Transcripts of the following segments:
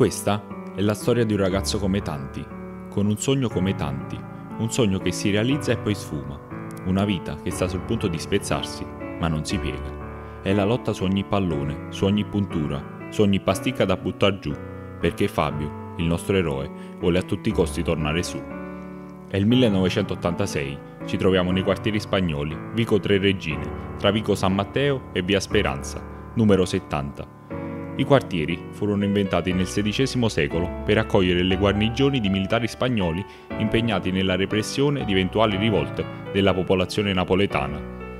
Questa è la storia di un ragazzo come tanti, con un sogno come tanti, un sogno che si realizza e poi sfuma, una vita che sta sul punto di spezzarsi, ma non si piega. È la lotta su ogni pallone, su ogni puntura, su ogni pasticca da buttar giù, perché Fabio, il nostro eroe, vuole a tutti i costi tornare su. È il 1986, ci troviamo nei quartieri spagnoli, Vico Tre Regine, tra Vico San Matteo e Via Speranza, numero 70. I quartieri furono inventati nel XVI secolo per accogliere le guarnigioni di militari spagnoli impegnati nella repressione di eventuali rivolte della popolazione napoletana.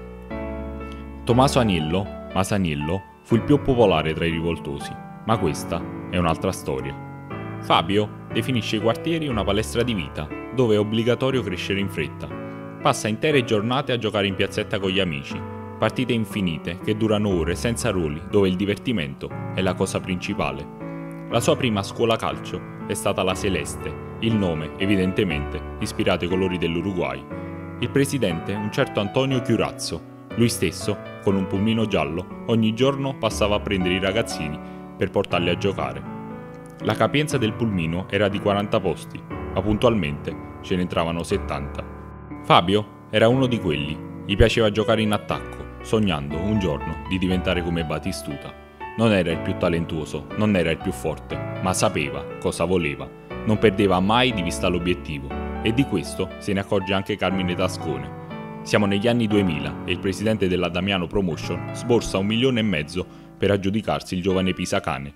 Tommaso Aniello, Masaniello, fu il più popolare tra i rivoltosi, ma questa è un'altra storia. Fabio definisce i quartieri una palestra di vita, dove è obbligatorio crescere in fretta. Passa intere giornate a giocare in piazzetta con gli amici, partite infinite che durano ore senza ruoli, dove il divertimento è la cosa principale. La sua prima scuola calcio è stata la Celeste, il nome evidentemente ispirato ai colori dell'Uruguay. Il presidente, un certo Antonio Chiurazzo, lui stesso, con un pulmino giallo, ogni giorno passava a prendere i ragazzini per portarli a giocare. La capienza del pulmino era di 40 posti, ma puntualmente ce ne entravano 70. Fabio era uno di quelli, gli piaceva giocare in attacco, sognando un giorno di diventare come Batistuta. Non era il più talentuoso, non era il più forte, ma sapeva cosa voleva, non perdeva mai di vista l'obiettivo, e di questo se ne accorge anche Carmine Tascone. Siamo negli anni 2000 e il presidente della Damiano Promotion sborsa 1,5 milioni per aggiudicarsi il giovane Pisacane.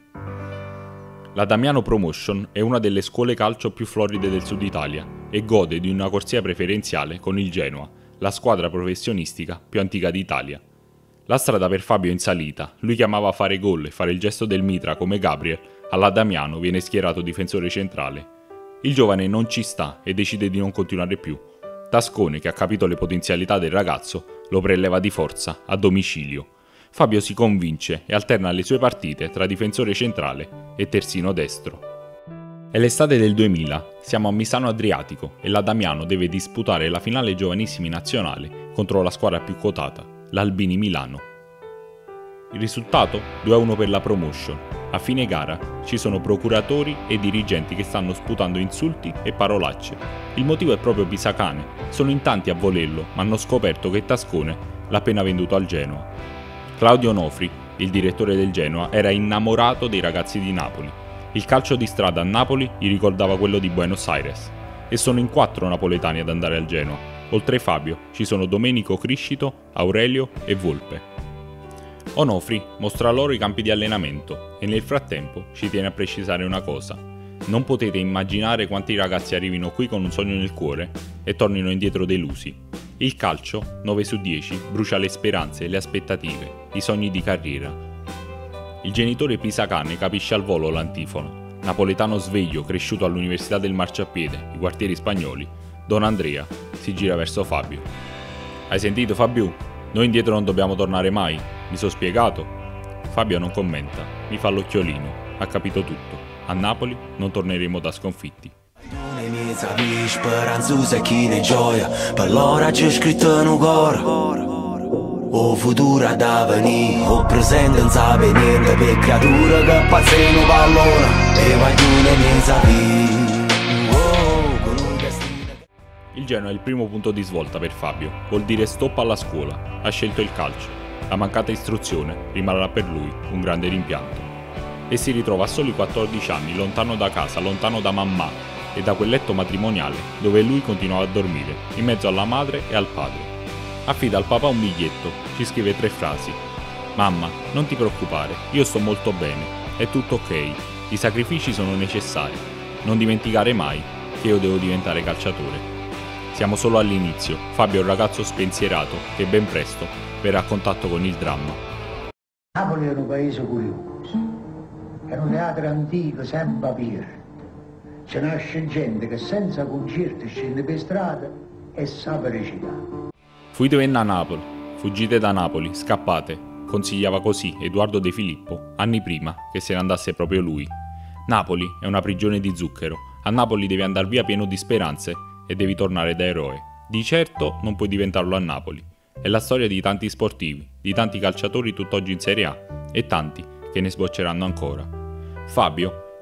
La Damiano Promotion è una delle scuole calcio più floride del sud Italia e gode di una corsia preferenziale con il Genoa, la squadra professionistica più antica d'Italia. La strada per Fabio è in salita, lui chiamava fare gol e fare il gesto del mitra come Gabriel, alla Damiano viene schierato difensore centrale. Il giovane non ci sta e decide di non continuare più. Tascone, che ha capito le potenzialità del ragazzo, lo preleva di forza, a domicilio. Fabio si convince e alterna le sue partite tra difensore centrale e terzino destro. È l'estate del 2000, siamo a Misano Adriatico e la Damiano deve disputare la finale giovanissimi nazionale contro la squadra più quotata, l'Albini Milano. Il risultato? 2-1 per la Promotion. A fine gara ci sono procuratori e dirigenti che stanno sputando insulti e parolacce. Il motivo è proprio Pisacane, sono in tanti a volerlo, ma hanno scoperto che Tascone l'ha appena venduto al Genoa. Claudio Onofri, il direttore del Genoa, era innamorato dei ragazzi di Napoli. Il calcio di strada a Napoli gli ricordava quello di Buenos Aires. E sono in 4 napoletani ad andare al Genoa. Oltre Fabio ci sono Domenico Criscito, Aurelio e Volpe. Onofri mostra loro i campi di allenamento e nel frattempo ci tiene a precisare una cosa. Non potete immaginare quanti ragazzi arrivino qui con un sogno nel cuore e tornino indietro delusi. Il calcio, 9 su 10, brucia le speranze, le aspettative, i sogni di carriera. Il genitore Pisacane capisce al volo l'antifono. Napoletano sveglio, cresciuto all'Università del Marciapiede, i quartieri spagnoli, Don Andrea si gira verso Fabio. Hai sentito Fabio? Noi indietro non dobbiamo tornare mai, mi sono spiegato? Fabio non commenta, mi fa l'occhiolino, ha capito tutto. A Napoli non torneremo da sconfitti. Speranzosa chi ne gioia, per l'ora c'è scritto in un cuore. O futuro da venire, o presente non sa niente, per creatura che pazza in un pallone, e vai tu ne sapere. Il Genoa è il primo punto di svolta per Fabio, vuol dire stop alla scuola, ha scelto il calcio. La mancata istruzione rimarrà per lui un grande rimpianto. E si ritrova a soli 14 anni, lontano da casa, lontano da mamma e da quel letto matrimoniale dove lui continuava a dormire, in mezzo alla madre e al padre. Affida al papà un biglietto, ci scrive 3 frasi. Mamma, non ti preoccupare, io sto molto bene, è tutto ok, i sacrifici sono necessari. Non dimenticare mai che io devo diventare calciatore. Siamo solo all'inizio, Fabio è un ragazzo spensierato che ben presto verrà a contatto con il dramma. Napoli è un paese curioso, è un teatro antico sempre aperto. Ci nasce gente che senza concerti scende per strada e sa recitare. Fuggite da Napoli, scappate, consigliava così Edoardo De Filippo anni prima che se ne andasse proprio lui. Napoli è una prigione di zucchero, a Napoli devi andare via pieno di speranze e devi tornare da eroe. Di certo non puoi diventarlo a Napoli. È la storia di tanti sportivi, di tanti calciatori tutt'oggi in Serie A e tanti che ne sbocceranno ancora. Fabio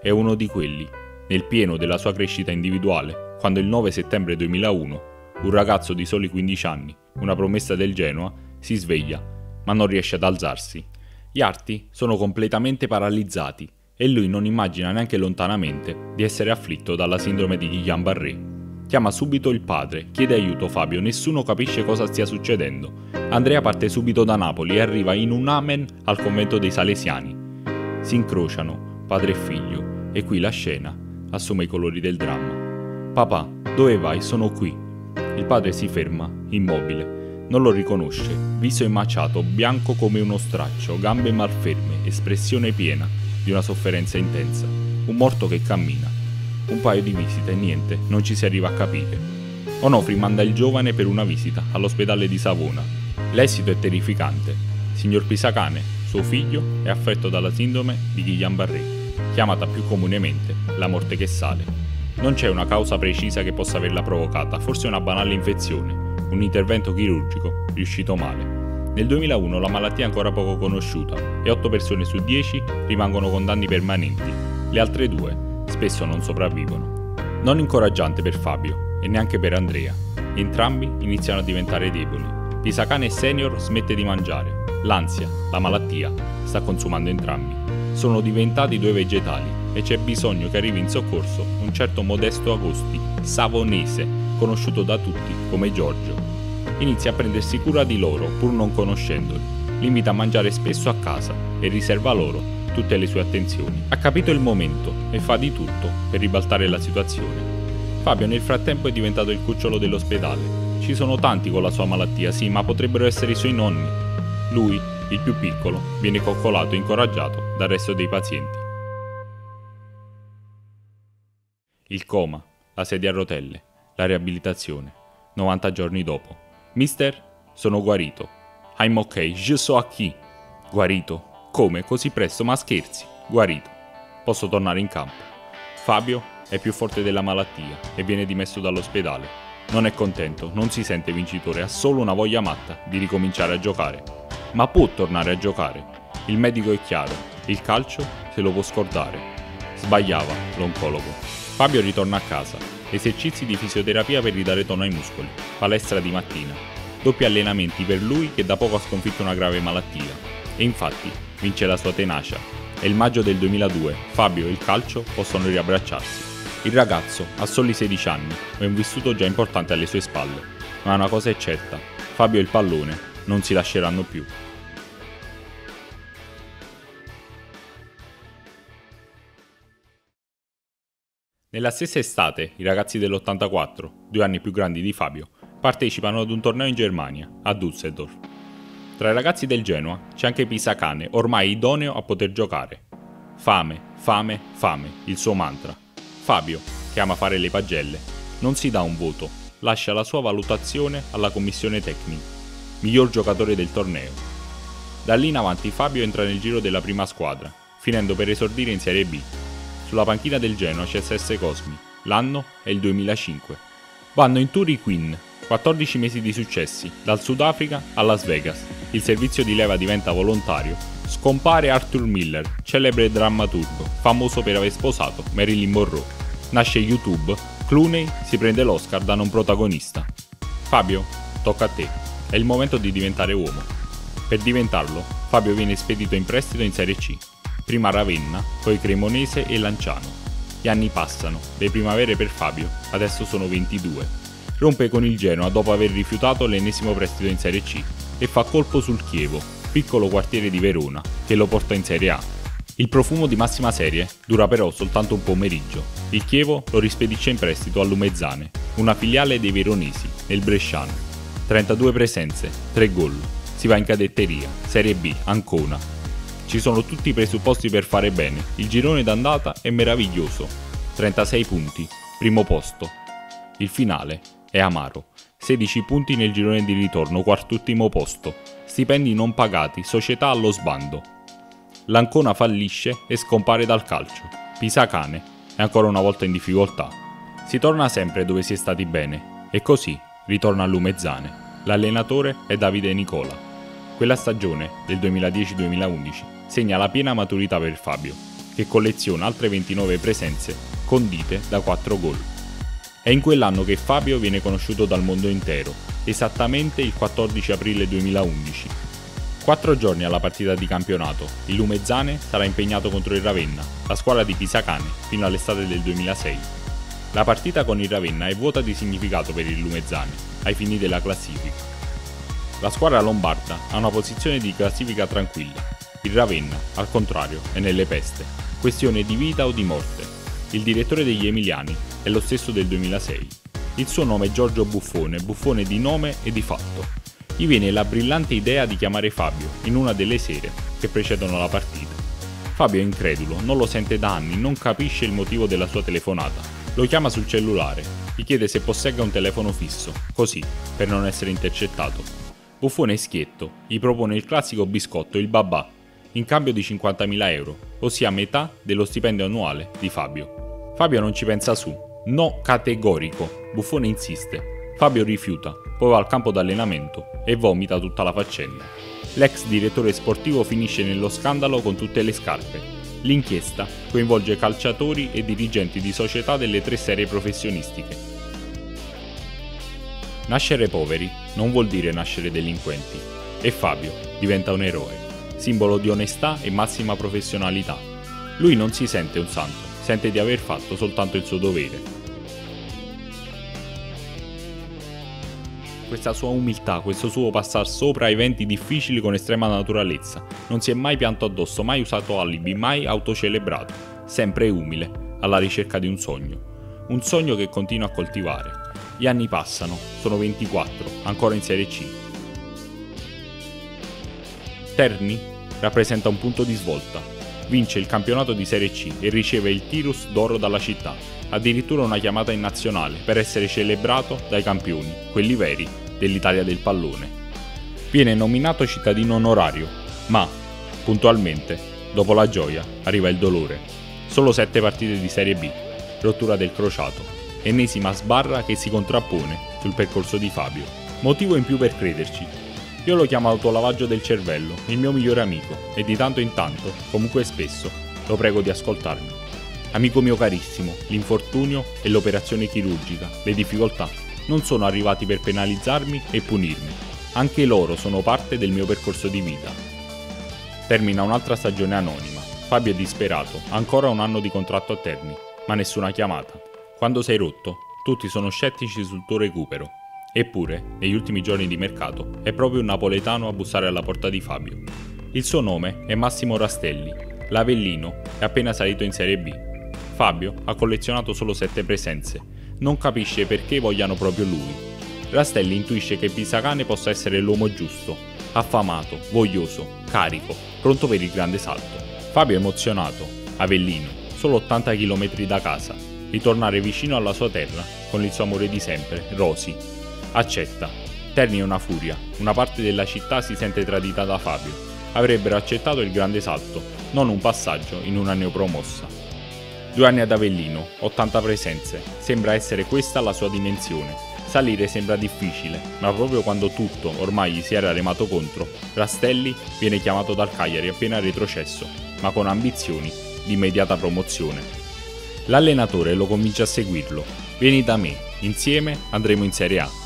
è uno di quelli, nel pieno della sua crescita individuale, quando il 9 settembre 2001, un ragazzo di soli 15 anni, una promessa del Genoa, si sveglia, ma non riesce ad alzarsi. Gli arti sono completamente paralizzati e lui non immagina neanche lontanamente di essere afflitto dalla sindrome di Guillain-Barré. Chiama subito il padre, chiede aiuto Fabio, nessuno capisce cosa stia succedendo. Andrea parte subito da Napoli e arriva in un amen al convento dei Salesiani. Si incrociano, padre e figlio, e qui la scena assume i colori del dramma. Papà, dove vai? Sono qui. Il padre si ferma, immobile. Non lo riconosce, viso emaciato, bianco come uno straccio, gambe malferme, espressione piena di una sofferenza intensa. Un morto che cammina. Un paio di visite e niente, non ci si arriva a capire. Onofri manda il giovane per una visita all'ospedale di Savona. L'esito è terrificante. Signor Pisacane, suo figlio, è affetto dalla sindrome di Guillain-Barré, chiamata più comunemente la morte che sale. Non c'è una causa precisa che possa averla provocata, forse una banale infezione, un intervento chirurgico riuscito male. Nel 2001 la malattia è ancora poco conosciuta e 8 persone su 10 rimangono con danni permanenti. Le altre 2 spesso non sopravvivono. Non incoraggiante per Fabio e neanche per Andrea. Entrambi iniziano a diventare deboli. Pisacane senior smette di mangiare. L'ansia, la malattia, sta consumando entrambi. Sono diventati 2 vegetali e c'è bisogno che arrivi in soccorso un certo Modesto Agosti, savonese, conosciuto da tutti come Giorgio. Inizia a prendersi cura di loro pur non conoscendoli. Li invita a mangiare spesso a casa e riserva loro tutte le sue attenzioni. Ha capito il momento e fa di tutto per ribaltare la situazione. Fabio nel frattempo è diventato il cucciolo dell'ospedale. Ci sono tanti con la sua malattia, sì, ma potrebbero essere i suoi nonni. Lui, il più piccolo, viene coccolato e incoraggiato dal resto dei pazienti. Il coma, la sedia a rotelle, la riabilitazione. 90 giorni dopo. Mister, sono guarito. I'm ok, je suis qui. Guarito? Come? Così presto? Ma scherzi? Guarito. Posso tornare in campo. Fabio è più forte della malattia e viene dimesso dall'ospedale. Non è contento, non si sente vincitore, ha solo una voglia matta di ricominciare a giocare. Ma può tornare a giocare. Il medico è chiaro, il calcio se lo può scordare. Sbagliava l'oncologo. Fabio ritorna a casa. Esercizi di fisioterapia per ridare tono ai muscoli. Palestra di mattina. Doppi allenamenti per lui che da poco ha sconfitto una grave malattia. E infatti vince la sua tenacia. È il maggio del 2002, Fabio e il calcio possono riabbracciarsi. Il ragazzo ha soli 16 anni e un vissuto già importante alle sue spalle, ma una cosa è certa, Fabio e il pallone non si lasceranno più. Nella stessa estate, i ragazzi dell'84, 2 anni più grandi di Fabio, partecipano ad un torneo in Germania, a Düsseldorf. Tra i ragazzi del Genoa c'è anche Pisacane, ormai idoneo a poter giocare. Fame, fame, fame, il suo mantra. Fabio, che ama fare le pagelle, non si dà un voto, lascia la sua valutazione alla commissione tecnica. Miglior giocatore del torneo. Da lì in avanti Fabio entra nel giro della prima squadra, finendo per esordire in Serie B. Sulla panchina del Genoa c'è SS Cosmi, l'anno è il 2005. Vanno in tour i Queen, 14 mesi di successi, dal Sudafrica a Las Vegas. Il servizio di leva diventa volontario. Scompare Arthur Miller, celebre drammaturgo, famoso per aver sposato Marilyn Monroe. Nasce YouTube, Clooney si prende l'Oscar da non protagonista. Fabio, tocca a te. È il momento di diventare uomo. Per diventarlo, Fabio viene spedito in prestito in Serie C. Prima Ravenna, poi Cremonese e Lanciano. Gli anni passano, le primavere per Fabio adesso sono 22. Rompe con il Genoa dopo aver rifiutato l'ennesimo prestito in Serie C e fa colpo sul Chievo, piccolo quartiere di Verona, che lo porta in Serie A. Il profumo di massima serie dura però soltanto un pomeriggio. Il Chievo lo rispedisce in prestito all'Umezzane, una filiale dei veronesi, nel Bresciano. 32 presenze, 3 gol. Si va in cadetteria, Serie B, Ancona. Ci sono tutti i presupposti per fare bene, il girone d'andata è meraviglioso. 36 punti, primo posto. Il finale è amaro. 16 punti nel girone di ritorno, quart'ultimo posto. Stipendi non pagati, società allo sbando. L'Ancona fallisce e scompare dal calcio. Pisacane è ancora una volta in difficoltà. Si torna sempre dove si è stati bene, e così ritorna all'Umezzane. L'allenatore è Davide Nicola. Quella stagione, del 2010-2011, segna la piena maturità per Fabio. che colleziona altre 29 presenze condite da 4 gol. È in quell'anno che Fabio viene conosciuto dal mondo intero, esattamente il 14 aprile 2011. 4 giorni alla partita di campionato, il Lumezzane sarà impegnato contro il Ravenna, la squadra di Pisacane, fino all'estate del 2006. La partita con il Ravenna è vuota di significato per il Lumezzane, ai fini della classifica. La squadra lombarda ha una posizione di classifica tranquilla. Il Ravenna, al contrario, è nelle peste. Questione di vita o di morte. Il direttore degli Emiliani è lo stesso del 2006. Il suo nome è Giorgio Buffone, Buffone di nome e di fatto. Gli viene la brillante idea di chiamare Fabio in una delle sere che precedono la partita. Fabio è incredulo, non lo sente da anni, non capisce il motivo della sua telefonata. Lo chiama sul cellulare, gli chiede se possegga un telefono fisso, così, per non essere intercettato. Buffone è schietto, gli propone il classico biscotto, il babà, in cambio di 50.000 euro, ossia metà dello stipendio annuale di Fabio. Fabio non ci pensa su, no categorico, Buffone insiste. Fabio rifiuta, poi va al campo d'allenamento e vomita tutta la faccenda. L'ex direttore sportivo finisce nello scandalo con tutte le scarpe. L'inchiesta coinvolge calciatori e dirigenti di società delle 3 serie professionistiche. Nascere poveri non vuol dire nascere delinquenti, e Fabio diventa un eroe, simbolo di onestà e massima professionalità. Lui non si sente un santo, sente di aver fatto soltanto il suo dovere. Questa sua umiltà, questo suo passare sopra eventi difficili con estrema naturalezza, non si è mai pianto addosso, mai usato alibi, mai autocelebrato, sempre umile, alla ricerca di un sogno che continua a coltivare. Gli anni passano, sono 24, ancora in Serie C. Terni rappresenta un punto di svolta, vince il campionato di Serie C e riceve il Tirus d'oro dalla città, addirittura una chiamata in nazionale per essere celebrato dai campioni, quelli veri, dell'Italia del pallone. Viene nominato cittadino onorario, ma, puntualmente, dopo la gioia, arriva il dolore. Solo 7 partite di Serie B, rottura del crociato, ennesima sbarra che si contrappone sul percorso di Fabio. Motivo in più per crederci. Io lo chiamo autolavaggio del cervello, il mio migliore amico, e di tanto in tanto, comunque spesso, lo prego di ascoltarmi. Amico mio carissimo, l'infortunio e l'operazione chirurgica, le difficoltà, non sono arrivati per penalizzarmi e punirmi. Anche loro sono parte del mio percorso di vita. Termina un'altra stagione anonima. Fabio è disperato, ancora un anno di contratto a Terni, ma nessuna chiamata. Quando sei rotto, tutti sono scettici sul tuo recupero. Eppure, negli ultimi giorni di mercato, è proprio un napoletano a bussare alla porta di Fabio. Il suo nome è Massimo Rastelli. L'Avellino è appena salito in Serie B. Fabio ha collezionato solo 7 presenze. Non capisce perché vogliano proprio lui. Rastelli intuisce che Pisacane possa essere l'uomo giusto, affamato, voglioso, carico, pronto per il grande salto. Fabio è emozionato. Avellino, solo 80 km da casa. Ritornare vicino alla sua terra, con il suo amore di sempre, Rosy. Accetta. Terni è una furia. Una parte della città si sente tradita da Fabio. Avrebbero accettato il grande salto, non un passaggio in una neopromossa. 2 anni ad Avellino, 80 presenze, sembra essere questa la sua dimensione. Salire sembra difficile, ma proprio quando tutto ormai gli si era remato contro, Rastelli viene chiamato dal Cagliari appena retrocesso, ma con ambizioni di immediata promozione. L'allenatore lo convince a seguirlo. Vieni da me, insieme andremo in Serie A.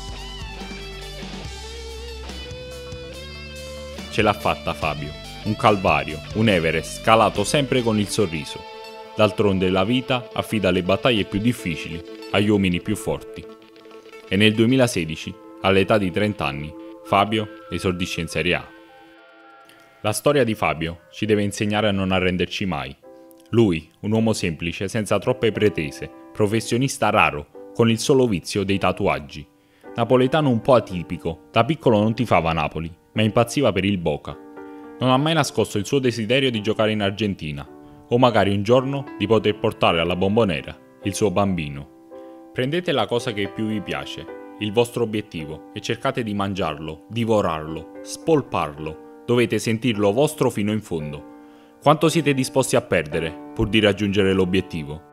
Ce l'ha fatta Fabio, un calvario, un Everest scalato sempre con il sorriso. D'altronde la vita affida le battaglie più difficili agli uomini più forti. E nel 2016, all'età di 30 anni, Fabio esordisce in Serie A. La storia di Fabio ci deve insegnare a non arrenderci mai. Lui, un uomo semplice, senza troppe pretese, professionista raro, con il solo vizio dei tatuaggi. Napoletano un po' atipico, da piccolo non tifava Napoli, ma impazziva per il Boca. Non ha mai nascosto il suo desiderio di giocare in Argentina, o magari un giorno di poter portare alla Bombonera il suo bambino. Prendete la cosa che più vi piace, il vostro obiettivo, e cercate di mangiarlo, divorarlo, spolparlo. Dovete sentirlo vostro fino in fondo. Quanto siete disposti a perdere pur di raggiungere l'obiettivo?